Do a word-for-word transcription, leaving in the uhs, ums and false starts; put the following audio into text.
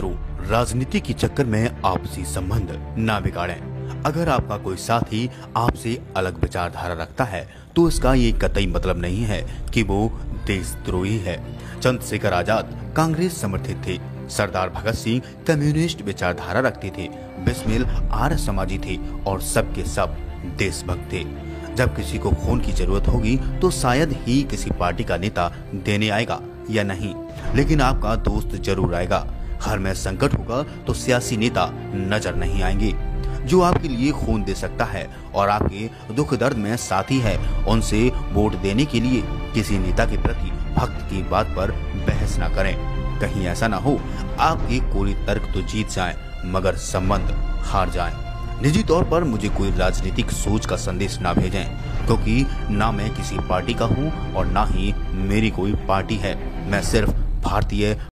मित्रों, राजनीति के चक्कर में आपसी संबंध ना बिगाड़ें। अगर आपका कोई साथी आपसे अलग विचारधारा रखता है तो इसका ये कतई मतलब नहीं है कि वो देशद्रोही है। चंद्रशेखर आजाद कांग्रेस समर्थित थे, सरदार भगत सिंह कम्युनिस्ट विचारधारा रखते थे, बिस्मिल आर्य समाजी थे और सबके सब देशभक्त थे। जब किसी को खून की जरूरत होगी तो शायद ही किसी पार्टी का नेता देने आएगा या नहीं, लेकिन आपका दोस्त जरूर आएगा। घर में संकट होगा तो सियासी नेता नजर नहीं आएंगे। जो आपके लिए खून दे सकता है और आपके दुख दर्द में साथी है, उनसे वोट देने के लिए किसी नेता के प्रति भक्त की बात पर बहस न करें। कहीं ऐसा ना हो आपके कोई तर्क तो जीत जाएं मगर संबंध हार जाएं। निजी तौर पर मुझे कोई राजनीतिक सोच का संदेश ना भेजें, क्योंकि ना मैं किसी पार्टी का हूं और ना ही मेरी कोई पार्टी है। मैं सिर्फ भारतीय